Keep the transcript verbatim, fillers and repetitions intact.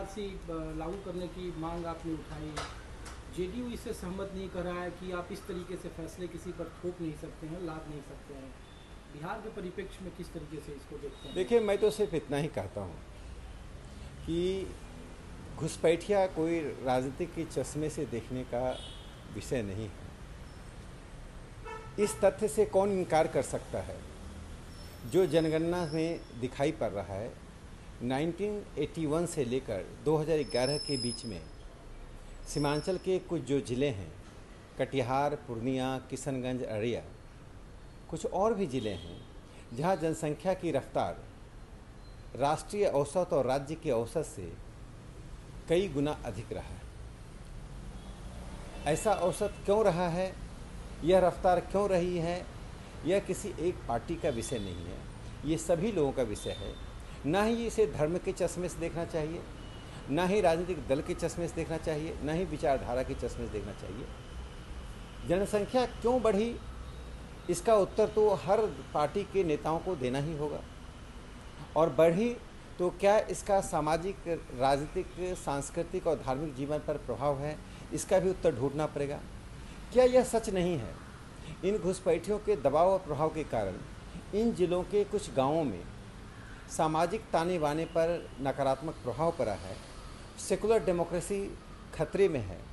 NRC लागू करने की मांग आपने उठाई, जेडीयू इससे सहमत नहीं कर रहा है कि आप इस तरीके से फैसले किसी पर थोप नहीं सकते हैं, लाद नहीं सकते हैं। बिहार के परिप्रेक्ष्य में किस तरीके से इसको देखते हैं? देखिए, मैं तो सिर्फ इतना ही कहता हूँ कि घुसपैठिया कोई राजनीतिक के चश्मे से देखने का विषय नहीं है। इस तथ्य से कौन इनकार कर सकता है जो जनगणना में दिखाई पड़ रहा है। उन्नीस सौ इक्यासी से लेकर दो हज़ार ग्यारह के बीच में सीमांचल के कुछ जो ज़िले हैं, कटिहार, पूर्णिया, किशनगंज, अररिया, कुछ और भी ज़िले हैं जहां जनसंख्या की रफ्तार राष्ट्रीय औसत और राज्य के औसत से कई गुना अधिक रहा है। ऐसा औसत क्यों रहा है, यह रफ्तार क्यों रही है, यह किसी एक पार्टी का विषय नहीं है, ये सभी लोगों का विषय है। ना ही इसे धर्म के चश्मे से देखना चाहिए, ना ही राजनीतिक दल के चश्मे से देखना चाहिए, ना ही विचारधारा के चश्मे से देखना चाहिए। जनसंख्या क्यों बढ़ी, इसका उत्तर तो हर पार्टी के नेताओं को देना ही होगा। और बढ़ी तो क्या इसका सामाजिक, राजनीतिक, सांस्कृतिक और धार्मिक जीवन पर प्रभाव है, इसका भी उत्तर ढूंढना पड़ेगा। क्या यह सच नहीं है, इन घुसपैठियों के दबाव और प्रभाव के कारण इन जिलों के कुछ गांवों में सामाजिक ताने बाने पर नकारात्मक प्रभाव पड़ा है, सेकुलर डेमोक्रेसी खतरे में है।